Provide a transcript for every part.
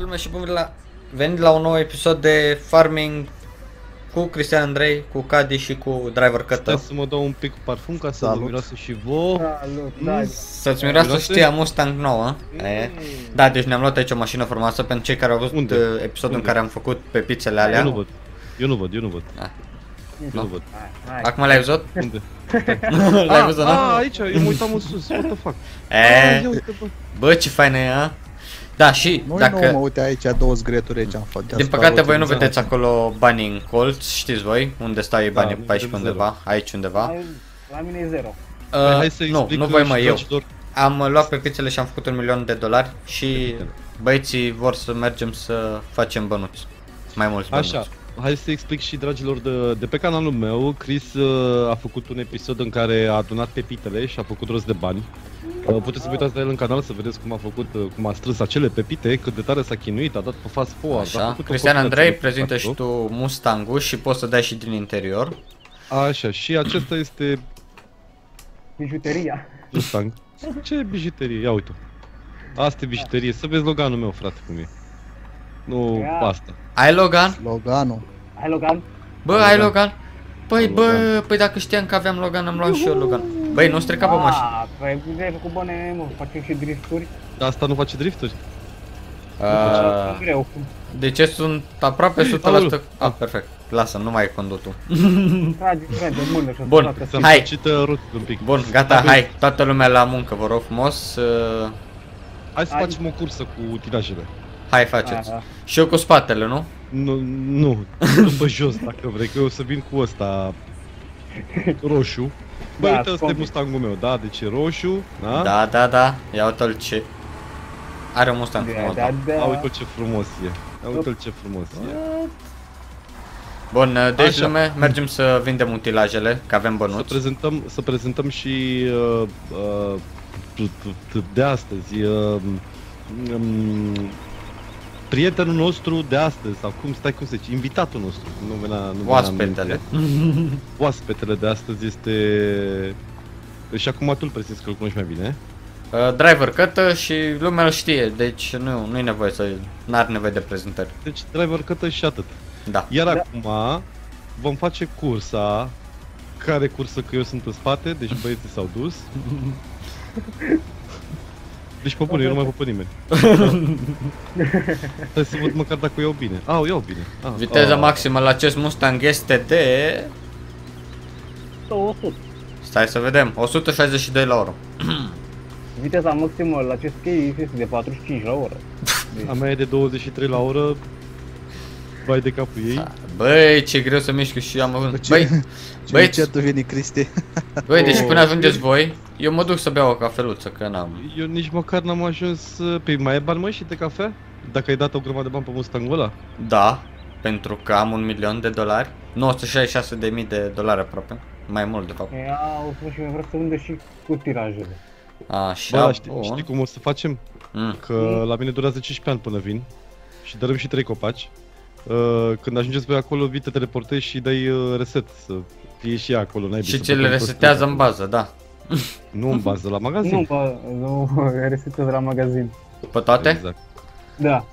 lume și venit la un nou episod de Farming cu Cristian Andrei, cu Cadi și cu Driver Cătă. Stai să mă dau un pic parfum ca să vă miroasă și vouă. Salut, Să-ți miroasă știa Mustang nouă. Da, deci ne-am luat aici o mașină frumoasă pentru cei care au văzut episodul în care am făcut pepițele alea. Eu nu văd. Nu? Acum l-ai văzut? Unde? L-ai văzut, nu? Aici, eu mă uitam în sus, what the fuck. Bă, ce faină e, a? Da, și dacă... Nu mă uite aici, două zgreturi aici am făcut. Din păcate voi nu vedeți acolo banii în colț, știți voi? Unde stau ei banii pe aici undeva, aici undeva. La mine e zero. Nu voi mă, eu. Am luat pepițele și am făcut $1.000.000 și băieții vor să mergem să facem bănuți. Mai mulți bănuți. Așa, hai să explic și dragilor de pe canalul meu. Chris a făcut un episod în care a adunat pepitele și a făcut rost de bani. Puteți să vă uitați la el în canal să vedeți cum a strâns acele pepite, cât de tare s-a chinuit, a dat pe fast forward. Așa, Cristian Andrei, prezintă și tu Mustang-ul și poți să dai și din interior. Așa, și acesta este... Bijuteria. Mustang. Ce bijuterie? Ia uite. Asta e bijuterie, să vezi Loganul meu, frate, cum e. Nu asta. Ai Logan? Loganul. Ai Logan? Bă, ai Logan? Păi dacă știam că aveam Logan, am luat și eu Logan. Băi, nu strica pe mașină. Păi, ai făcut bune, mă, facem și drifturi. Dar asta nu face drifturi? Greu. Deci sunt aproape 100%. Ah, perfect. Lasă, nu mai e conductul. Trage mână și Bun, hai. Un pic. Bun, gata, hai. Toată lumea la muncă, vă rog frumos. Hai să facem o cursă cu utilajele. Hai, faceți. Și eu cu spatele, nu? Nu, după jos dacă vrei, că eu o să vin cu ăsta roșu. Bă, uite, ăsta e Mustangul meu, da? Deci e roșu, da? Da, ia uite-l ce... Are un Mustang frumos, da. Uite-l ce frumos e, uite-l ce frumos e. Bun, deci lume, mergem să vindem utilajele, că avem bănuți. Să prezentăm și de astăzi, prietenul nostru de astăzi, sau cum se zice, invitatul nostru, Oaspetele. Oaspetele de astăzi este... Și acum tu îl prezinți, că îl cunoști mai bine. Driver Cătă și lumea îl știe, deci nu e nevoie n-are nevoie de prezentări. Deci Driver Cătă și atât. Da. Iar acum vom face cursa, care cursă că eu sunt în spate, deci băieții s-au dus. Deci pe bune, eu nu mai văd pe nimeni. Hai să văd măcar dacă o iau bine. O iau bine. Viteza maximă la acest Mustang este de... 200. Stai să vedem, 162 la oră. Viteza maximă la acest chei este de 45 la oră. A mea e de 23 la oră. Vai de capul ei. Băi, ce greu să mișcă și eu am avut. Băi, ce tu vine, Cristi? Băi, deci până ajungeți voi, eu mă duc să beau o cafeluță, că n-am. Eu nici măcar n-am ajuns. Păi mai e bani, mă, și de cafea? Dacă ai dat o grămadă de bani pe Mustangul ăla? Da, pentru că am $1.000.000, $966.000 aproape, mai mult de fapt. Și vreau să vândă și cu tirajele. Așa, știi cum o să facem? Că la mine durează 15 ani până vin și dărâm și 3 copaci. Când ajungeți voi acolo, vii, te teleportezi și dai reset, să fie și acolo, n-ai și ce le resetează în bază, da. Nu în bază, la magazin. Nu, resetează la magazin. Pe toate? Exact. Da.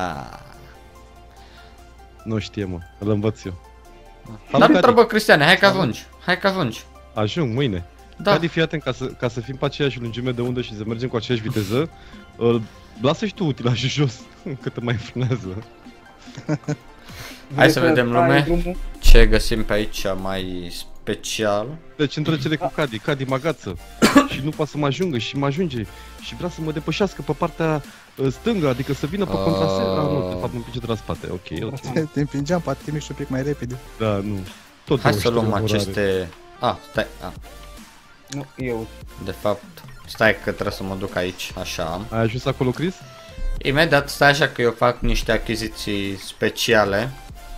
Nu știe, mă, îl învăț eu. Dar nu trebuie, Cristiane, hai că ajungi. Ajung mâine. Da. Cadi, fii atent, ca să fim pe aceeași lungime de undă și să mergem cu aceeași viteză, lasă și tu utilajul jos, că te mai frânează. Hai să vedem, lume, ce găsim pe aici mai special. Deci întrecere cu Cadi magață și nu poate să mă ajungă și mă ajunge și vrea să mă depășească pe partea stângă, adică să vină pe contrasens. Nu, de fapt mă împinge de la spate, ok. Te împingeam, poate te miști un pic mai repede. Da, nu. Tot hai să luăm aceste... Stai, Nu, eu. De fapt, stai că trebuie să mă duc aici, așa. Ai ajuns acolo, Chris? Imediat, stai așa că eu fac niște achiziții speciale.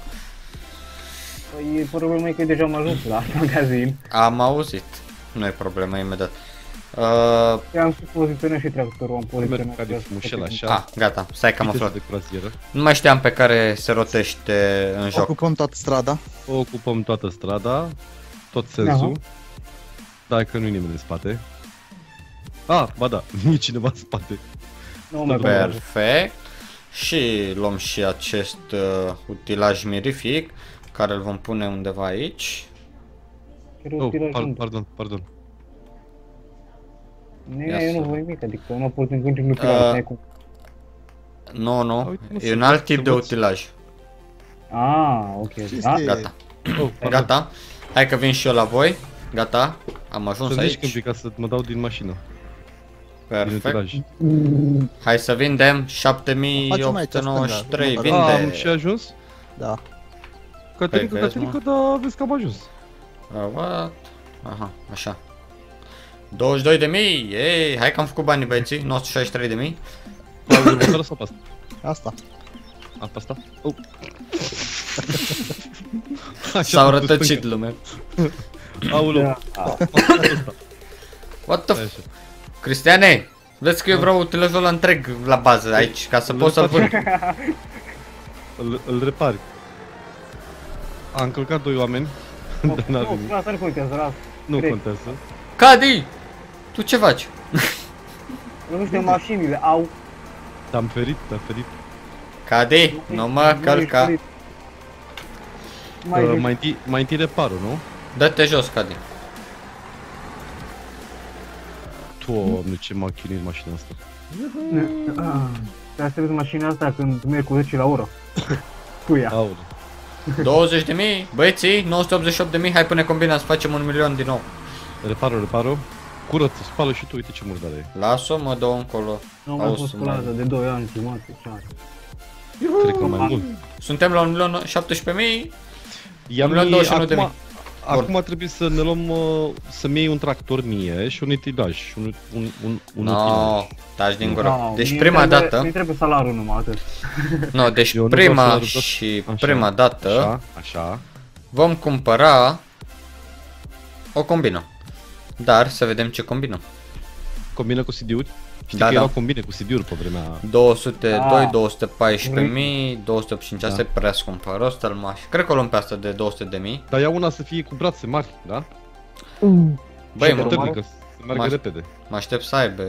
Păi, problema e că deja am ajuns la magazin. Am auzit, nu e problema, imediat. Eu am poziționat și tractorul, am poziționat. Așa. Gata, stai că am aflat. Nu mai știam pe care se rotește în joc. Ocupăm toată strada. Ocupăm toată strada, tot sensul. Da, că nu-i nimeni în spate. Ba da, nu e cineva în spate. Perfect. Și luăm și acest utilaj mirific, care îl vom pune undeva aici. Pardon. Eu nu voi nimic, adică nu pot în continuare utilaj, n-ai cum. Nu, e un alt tip de utilaj. Ok. Gata. Gata. Hai că vin și eu la voi. Gata. Am ajuns aici. Să ca să mă dau din mașină. Perfect. Hai să vindem 7893. Vinde. Am și ajuns? Da. Caterinca, dar vezi că am ajuns. What? Aha, așa. 22.000. Ei, hai că am făcut banii, băieții. 963.000. Următoarea sau pe asta? Asta. Pe asta? S-au rătăcit lumea. Aoleu. What the f... Cristiane, vezi că eu vreau utilajul ăla întreg la bază aici, ca să pot să-l vând. Îl repari. A încălcat 2 oameni. Nu contează, las. Nu contează. Cadi! Tu ce faci? Nu știu mașinile, au. Te-am ferit. Cadi, nu mă călca. Mai întâi reparul, nu? Dă-te jos, Cadi. Doamne, ce m-a chinuit mașina asta. Trebuie să vezi mașina asta când merg cu 10 la oră. Cu ea. 20.000, băieții, 988.000, hai până combina să facem 1 milion din nou. Reparul. Curăță, spală și tu, uite ce murdare e. Las-o, mă dau încolo. Nu mai fost spălată de 2 ani jumate, ce are. Cred că mai mult. Suntem la 1.017.000. I-am Acum trebuie să ne luăm, să-mi iei un tractor mie și un utilaj. Un utilaj. Taci din gură. Deci prima dată... Mi trebuie salariul numai, atât. Nu, deci prima și prima dată vom cumpăra o combină. Dar să vedem ce combină. Combină cu CD-uri? Știi că erau combine cu CD-uri pe vremea... 202, 214.000, 285, asta e prea scumpă, Rostelmash. Cred că o luăm pe asta de 200.000. Dar ia una să fie cu brațe mari, da? Băi, să meargă repede. Mă aștept să aibă...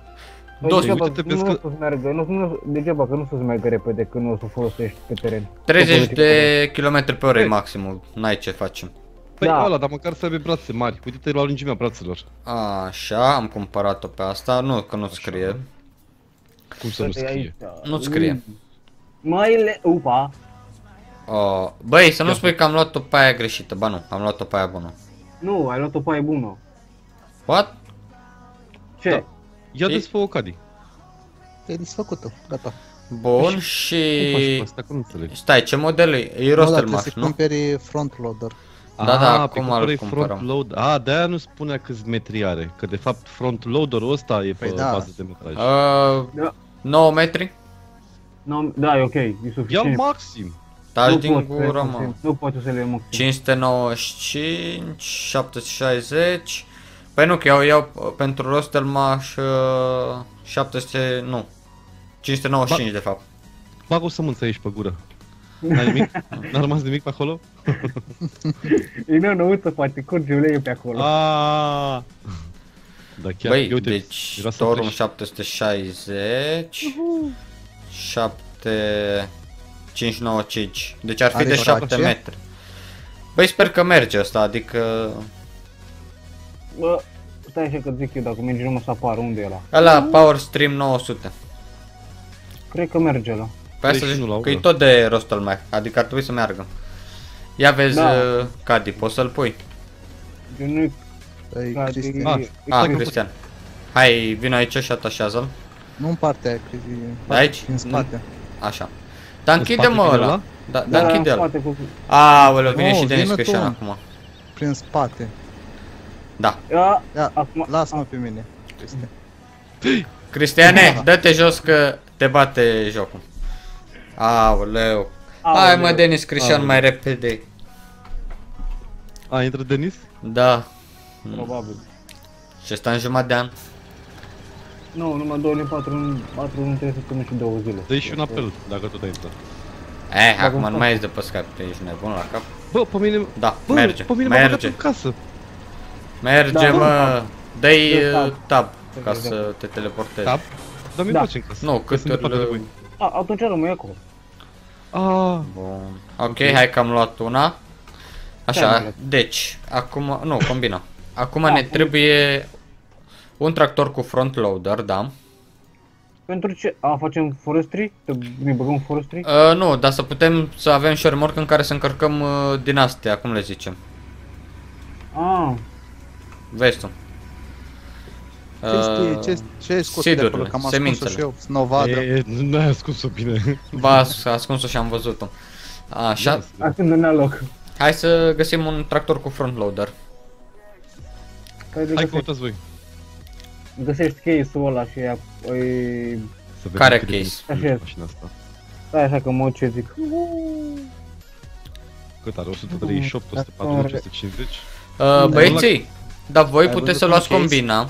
Degeaba că nu să meargă repede când o să folosești pe teren. 30 de km pe oră e maximul, n-ai ce facem. Păi ăla, dar măcar să aibă brațe mari, uite-te la lungimea brațelor. Așa, am cumpărat-o pe asta, nu că nu scrie. Cum să nu scrie? Nu scrie. Upa. Băi, să nu spui că am luat-o pe aia greșită, ba nu, am luat-o pe aia bună. Nu, ai luat-o pe aia bună. What? Ce? Ia desfă-o, Cadi. E desfăcută, gata. Bun, și... Cum faci asta, că nu înțeleg. Stai, ce model e? E Rostelmash, nu? Cumperi front loader. Da, acum îl cumpărăm. De-aia nu spunea câți metri are, că de fapt front loader-ul ăsta e pe bază de metraj. 9 metri? Da, e ok, e suficient. Ia maxim! Taci din gură, mă. Nu poate să le iau maxim. 595, 760... Păi nu, că eu iau pentru Rostelmash 700... nu. 595 de fapt. Bag o sămânță aici pe gură. N-ai nimic? N-a rămas nimic pe acolo? E înăuță, poate curge uleiul pe acolo. Da, chiar. Băi, deci Torum 760 7595. Deci ar fi de 7 metri. Băi, sper că merge asta, adică... Bă, stai așa că zic eu, dacă merge numai să apară, unde e ăla? Ăla, Power Stream 900. Cred că merge ăla. Pe asta zic că e tot de Rostelmash, adică ar trebui să meargă. Ia vezi, Cadi, poți să-l pui? Cristian. Hai, vino aici și atașează-l. Nu în partea aia, aici? În spate. Așa. Dar închide-mă ăla. Da, închide-l. Aoleu, vine și Denis Cristian acum. Prin spate. Da. Lasă-mă pe mine, Cristian. Cristiane, dă-te jos că te bate jocul. Aoleu. Hai mă, Denis Cristian, mai repede. Intră Denis? Da. Probabil. Și ăsta în jumătate de an? Nu, numai 2 luni, 4 luni, 3 săptămâni și 2 zile. Dă-i și un apel, dacă tot ai intrat. Acum nu mai ești de pe Skype, ești nebun la cap. Bă, pe mine... Da, merge, pe mine m-a băgat în casă. Merge, mă. Dă-i tab ca să te teleportezi. Tab? Dar mi-e place în casă. Nu, cât Atunci rămâi acolo. Bun. Ok, hai că am luat una. Așa, Ce-ai luat? deci, acum, nu, combina. Acum ne trebuie un tractor cu front loader, da. Pentru ce? Facem forestry? Ne băgăm forestry? Nu, dar să putem să avem și o remorcă în care să încărcăm din astea, cum le zicem. Vezi tu. Ce ai scos de acolo? Că am ascuns-o și eu, să nu o vadă. Nu ai ascuns-o bine. Ba, ascuns-o și am văzut-o. Așa, Acum nu ne-a loc. hai să găsim un tractor cu front loader. Hai căutați voi. Găsești case-ul ăla și ea... Să vedem Care cât de case? mic e mașina asta. Stai așa că mă ce zic. Cât are? 138, 140, 150? Băieții, dar voi Ai puteți văzut să un luați case? combina.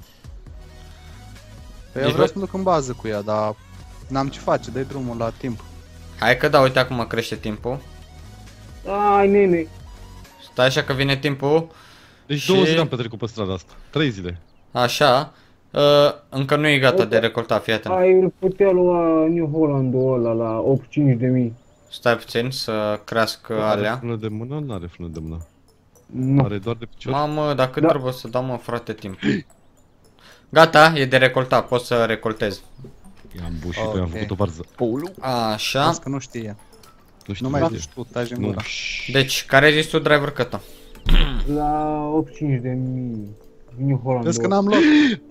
Păi eu vreau să mă duc în bază cu ea, dar n-am ce face, dai drumul la timp. Hai că da, uite acum crește timpul. Ai, nene. Stai așa că vine timpul. Deci Și- 2 zile am petrecut pe strada asta. 3 zile. Așa. Încă nu e gata de recoltat, fii atent. Ai îl putea lua New Holland-ul ăla la 85.000. Stai puțin să crească Are alea. frână de mână? Nu are frână de mână. Nu. Are doar de picior. Mamă, dar cât Da. trebuie să dau, mă, frate, timp. Gata, e de recoltat, pot să recoltez. I-am bușit-o, i-am Ok. făcut o varză. Așa. Las că nu știe. Nu știu Nu mai de zici ce. tu, taci în Nu. gura. Deci, care ai zis tu driver cut-ul? La 85.000. New Holland. Vezi că n-am luat.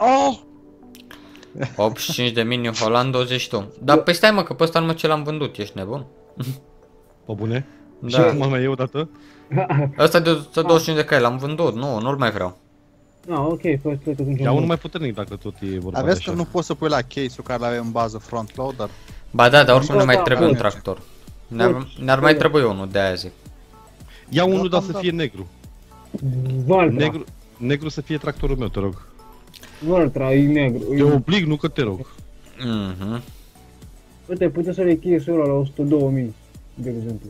85 de mini Holland, 20 tu. Dar păi stai mă, că pe ăsta numai ce l-am vândut, ești nebun? Pe bune? Și Da. cum am eu odată? Ăsta de 125 de cai, l-am vândut, nu-l mai vreau. Ok, fost plec atunci. Ia unul mai puternic dacă tot e vorba de Aveți că așa. nu poți să pui la case-ul care l-avem în bază front loader? Ba da, dar oricum Da, ne mai da, trebuie un da. tractor. Ne-ar mai trebui unul, de aia zic. Ia unul, dar am să dat. fie negru. Valtra. Negru să fie tractorul meu, te rog. Valtra, e negru. Te oblig, nu că te rog. Mhm. Uite, puteți să le case-ul ăla la 102.000, de exemplu.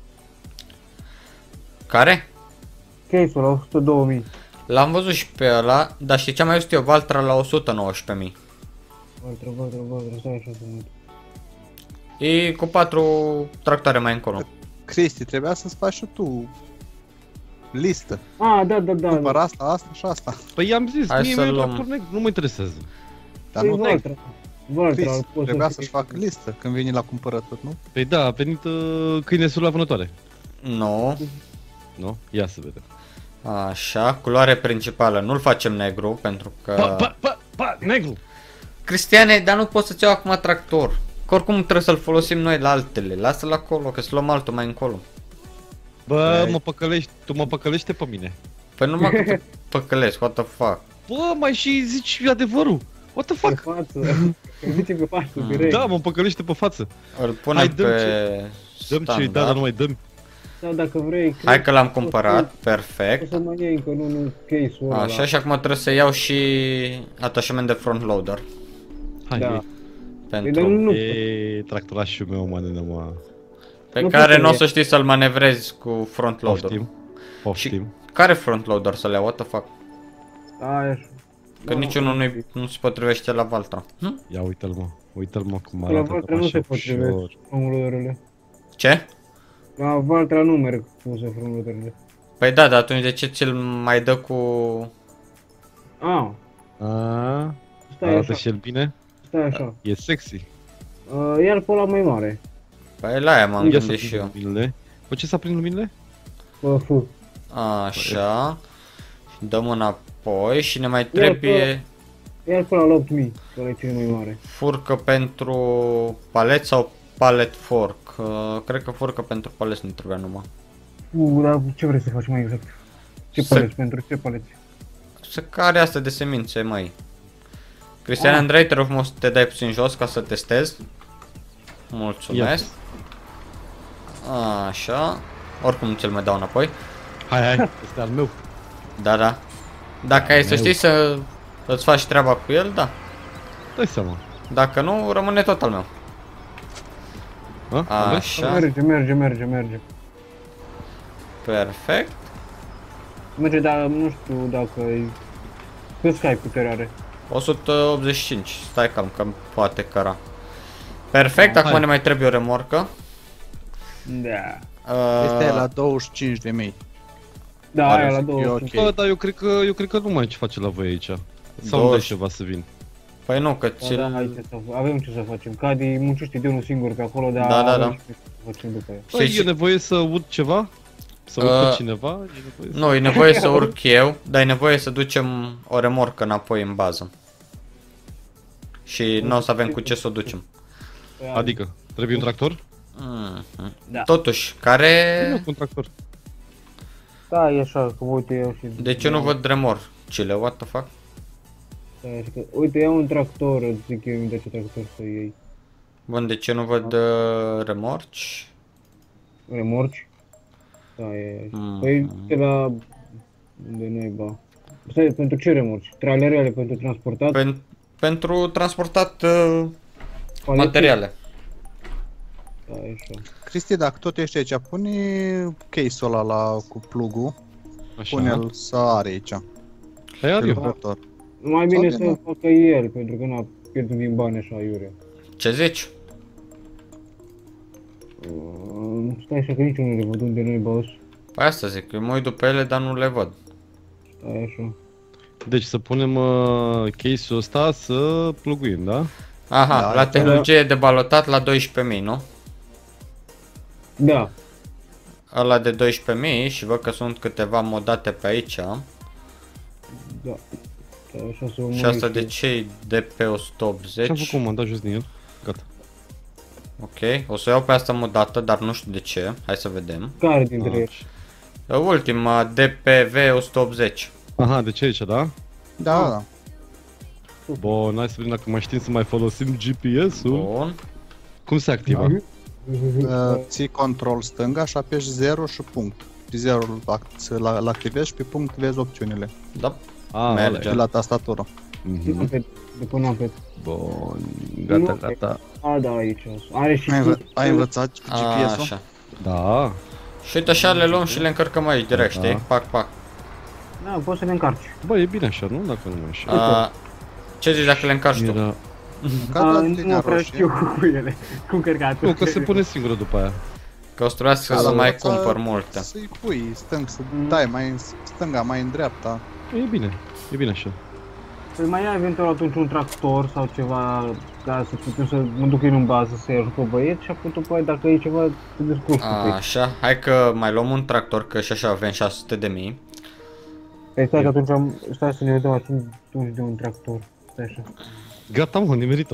Care? Case-ul la 102.000. L-am văzut și pe ăla, dar știi ce am mai văzut eu? Valtra la 119.000. Valtra, stai așa să mă uit. E cu 4 tractoare mai încolo. Cristi, trebuia să-ți faci și tu listă. Da. Cumpăr asta și asta. Păi i-am zis, Hai mie să mi-e luăm. tractor negru, nu mă interesează. Dar nu te Valtra, Cristi, poți trebuia să să-și facă listă când vine la cumpărături, nu? Păi da, a venit câinesul la vânătoare. Nu. Nu? Ia să vedem. Așa, culoare principală. Nu-l facem negru, pentru că... Negru! Cristiane, dar nu poți să-ți iau acum tractor. Că oricum trebuie să-l folosim noi la altele. Lasă-l acolo, că să luăm altul mai încolo. Bă, Păi- mă păcălești, tu mă păcălește pe mine. Păi nu mă că te păcălesc, what the fuck. Bă, mai și zici adevărul. What the Pe fuck? față. Zice pe față, direct. Da, mă păcălește pe față. Îl punem Hai, dăm pe Dăm ce-i da, dar standard. nu mai dăm. Da, dacă vrei. Hai că l-am cumpărat, O perfect. să mă iei încă nu case-ul ăla. Așa, și acum trebuie să iau și atașament de front loader. Hai, Da. da. Păi, dar Pentru... nu E tractorașul meu, mă, mă. Pe nu care pot nu o să să știi să-l manevrezi cu front loader. Poftim. Poftim. Care front loader să le iau? What the fuck? Aia așa. Că niciunul nu se potrivește la Valtra. Hm? Ia uite-l mă, uite-l mă cum La arată Valtra așa nu se ușor. potrivește frumulodurile. Ce? La Valtra nu merg puse frumulodurile. Păi da, dar atunci de ce ți-l mai dă cu... A, Stai arată așa, și el bine? stai așa. E sexy. Ia-l pe ăla mai mare. Păi la aia m-am Ia să gândit și aprind eu. luminile. Bă, ce să aprind luminile? Fu. Așa. Dăm înapoi și ne mai trebuie Ia-l pe ăla la 8.000, că ăla e cel mai mare. furcă pentru palet sau pallet fork. Cred că furcă pentru palet nu trebuia numai. Dar ce vrei să faci mai exact? Ce Să- paleți? Pentru ce paleți? Să care asta de semințe, măi. Cristian Andrei, te rog frumos să te dai puțin jos ca să testez. Mulțumesc. Așa. Oricum nu ți-l mai dau înapoi. Hai, este al meu. Da, da. Dacă ai să știi să îți faci treaba cu el, da. Dai seama. Dacă nu, rămâne tot al meu. Așa. Merge. Perfect. Merge, dar nu știu dacă e... Cât ai putere are? 185. Stai calm că poate căra. Perfect, acum ne mai trebuie o remorcă. Da. Este la 25.000. Da, aia la E 20. ok. Bă, dar eu cred că nu mai ce face la voi aici. Sau nu 20. dai ceva să vin. Păi nu, că ți-l... Da, avem ce să facem. Cadi muncește de unul singur pe acolo, dar Da. avem ce să facem după el. Bă, Și- e nevoie să urc ceva? Să urcă cineva? E nevoie să... Nu, e nevoie să urc eu, dar e nevoie să ducem o remorcă înapoi în bază. Și nu o să avem cu ce să o ducem. Adică, trebuie un tractor? Mhm. Da. Totuși, care... Nu, cu un tractor. Da, e așa, că uite eu și... Deci eu nu văd remorcile, what the fuck? Da, așa că, uite, ia un tractor, îți zic eu de ce tractor să iei. Bun, deci eu nu văd remorci. Remorci? Da, e... Mhm. Păi, de la... Unde naiba? Stai, pentru ce remorci? Trailerele pentru transportat? Pentru transportat Palete? materiale. Da, e așa. Cristi, dacă tot ești aici, pune case-ul ăla cu plug-ul. Așa. Pune-l să are aici. Hai, are eu. Lucrător. Mai bine Sau de să nu. facă el, pentru că n-a pierdut din bani așa, iurea. Ce zici? Stai așa că nici nu le văd unde noi boss. Păi asta zic, eu mă uit după ele, dar nu le văd. Stai așa. Deci să punem case-ul ăsta să pluguim, da? Aha, Da, la da. tehnologie de balotat la 12.000, nu? Da. Ăla de 12.000 și văd că sunt câteva modate pe aici. Da. Stai așa să o Și mai asta de ce de pe Ce-am 180? făcut, m-am dat jos din el. Gata. Ok, o să iau pe asta modată, dar nu știu de ce. Hai să vedem. Care dintre ele? Ultima, DPV 180. Aha, deci aici, da? Da, da. Bun, hai să vedem dacă mai știm să mai folosim GPS-ul. Bun. Cum se activa? Ții control stânga și apeși 0 și punct. Pe 0 îl activezi și pe punct vezi opțiunile. Da. A, Merge. De la tastatură. Mhm. După n-am Bun, gata, gata. A, da, aici. Are și... Ai învățat cu GPS-ul? Așa. Da. Și uite așa le luăm și le încărcăm aici direct, Da. știi? Pac, pac. Da, poți să le încarci. Bă, e bine așa, nu? Dacă nu mai așa. Ce zici dacă le încarci tu? Era... Gata, nu linia prea știu roșie. cu ele. Cu încărcatul. Nu, că se pune singură după aia. Că o să trebuiască să Da, mai învăța cumpăr multe. Să-i pui stâng, să dai mai în stânga, mai în dreapta. E bine așa. Păi mai ai eventual atunci un tractor sau ceva ca să putem să mă duc eu în bază să-i ajut pe băieți și apoi după aia dacă e ceva să descurci cu ei. Așa, hai că mai luăm un tractor, că și așa avem 600.000. Păi stai că atunci stai să ne vedem atunci de un tractor. Stai așa. Gata, mă, nimerit-o.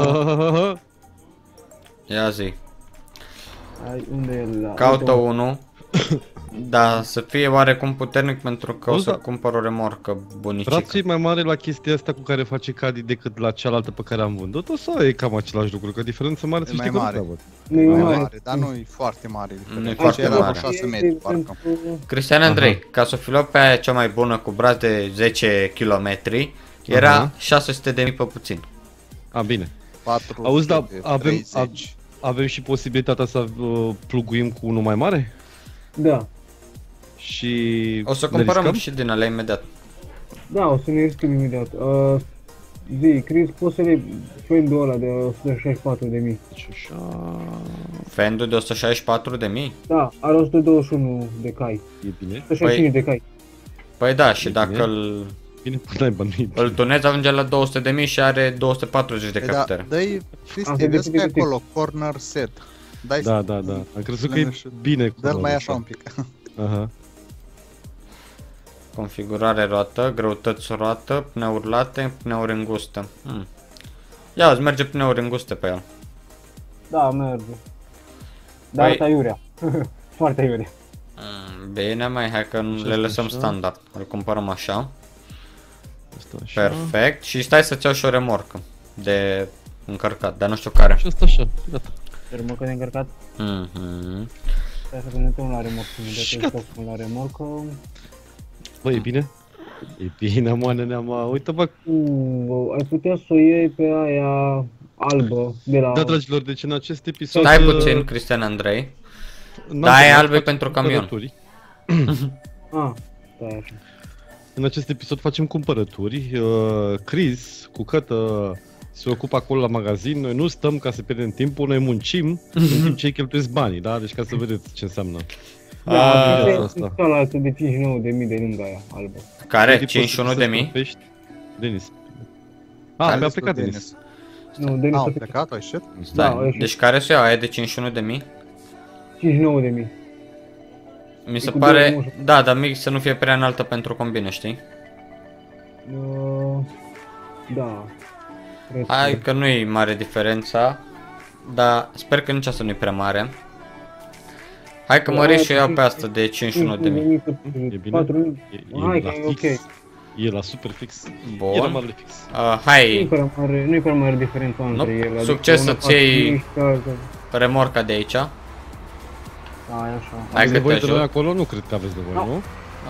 Ia zi. Ai, unde e el? Caută unul. Da, să fie oarecum puternic pentru că o Auzi, să da. cumpăr o remorcă bunicică. Rațul e mai mare la chestia asta cu care face Cadi decât la cealaltă pe care am vândut-o sau e cam același lucru? Că diferența mare să E știi mai că mare. nu văd. Nu e Mai mare. mare, dar nu e foarte mare. Nu e diferența. foarte Era mare. 6 metri, parcă. Cristian Andrei, ca să fi luat pe aia cea mai bună cu braț de 10 km, era 600.000 pe puțin. A, bine. 4, Auzi, dar avem- 30. Avem și posibilitatea să pluguim cu unul mai mare? Da. Și... O să ne cumpărăm riscăm? și din alea imediat. Da, o să ne riscăm imediat. Zi, Chris, poți să le fendul ăla de 164.000. Deci așa... Fendul de 164.000? Da, are 121 de cai. E bine? 165 de cai. Păi da, și E dacă bine. îl Bine, până ai bani. îl tunezi ajunge la 200.000 și are 240 de Păi da, captere. dă-i, Cristi, Asta vezi că depinde e de acolo, corner set. Dai Da, da, da. Am crezut că e lângă și- bine cu Dă-l mai ăla așa un pic. Aha. Configurare roată, greutăți roată, pneuri late, pneuri înguste. Ia, îți merge pneuri înguste pe el. Da, merge. Dar Păi- ta iurea. Foarte iurea. Bine, mai hai că Și le asta lăsăm așa. standard. Îl cumpărăm așa. Asta așa. Perfect. Și stai să-ți iau și o remorcă de încărcat, dar nu știu care. Și asta așa. Gata. Remorcă de încărcat. Mhm. Stai să ne uităm la remorcă. Și Imediat îl la remorcă. Bă, e bine? E bine, mă, neneama. Uite, bă. Ai putea să o iei pe aia albă de la... Da, dragilor, deci în acest episod... Stai puțin, Cristian Andrei. n-am Da, e terminat, albe facem pentru camion. cumpărături. Stai așa. În acest episod facem cumpărături. Chris cu Cătă se ocupă acolo la magazin, noi nu stăm ca să pierdem timpul, noi muncim în timp ce ei cheltuiesc banii, da? Deci ca să vedeți ce înseamnă. Da, asta. asta altă de 59.000 de lângă aia, albă. Care? Poți să 51.000? Denis. Care A plecat Denis. Nu, Denis Au a plecat, ai ieșit? Stai, Da, ăștia. deci care să iau aia de 51.000? 59.000. Mi se cu pare, 21. da, dar mic să nu fie prea înaltă pentru combine, știi? Da. Cred Hai că nu e mare diferența, dar sper că nici asta nu e prea mare. Hai că măresc și eu iau pe asta de 51.000. E bine? 4.000. Hai că la e ok. fix. E la super fix. E la Bun. mare fix. Hai, Nu-i prea mare diferența între ele. Succes adică să-ți iei- una 4.000 și alta. remorca de aici. Da, e așa. Hai Aveți că te nevoie de noi ajut. acolo? Nu cred că aveți nevoie, nu?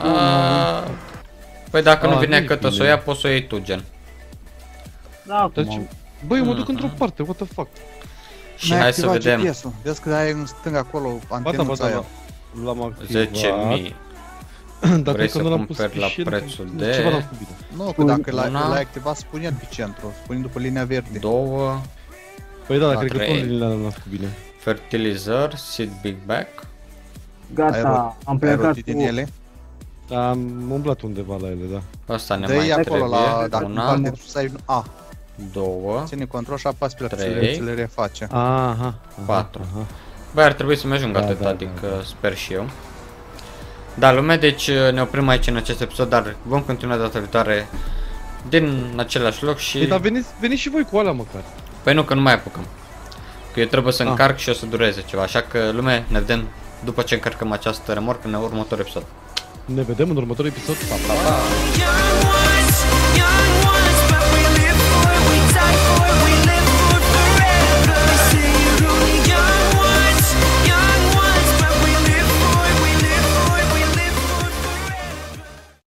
Păi dacă nu nu vine e câtă să o bine. ia, poți să o iei tu, gen. Da, Deci, acum. băi, eu mă duc într-o parte, what the fuck? Și hai să vedem. GPS-ul. Vezi că ai în stânga acolo antenuța aia. L-am activat. 10.000. Dar Vrei cred să că nu l-am pus cumperi la și el- prețul de- Ceva n-am făcut bine. Nu, că dacă Una. l-ai activat, spune pe centru. Spune după linia verde. 2 Păi da, La cred că tot 3. liniile n-am făcut bine. fertilizări, seed big bag. Gata, am Ai plecat rotit din cu... ele. Am umblat undeva la ele, da. Asta ne Dă-i mai acolo la... trebuie. Dacă în Una, partea de sus ai un A. 2. Ține control și apasă pe Trei. la ți le reface. Aha. 4. Aha. Băi, ar trebui să-mi ajung Da, atât, da, adică da. sper și eu. Da, lume, deci ne oprim aici în acest episod, dar vom continua data viitoare din același loc și... Păi, dar veniți și voi cu alea măcar. Păi nu, că nu mai apucăm. Că eu trebuie să Ah. încarc și o să dureze ceva, așa că lume, ne vedem după ce încărcăm această remorcă în următorul episod. Ne vedem în următorul episod. Pa, pa, pa. Young ones, young ones.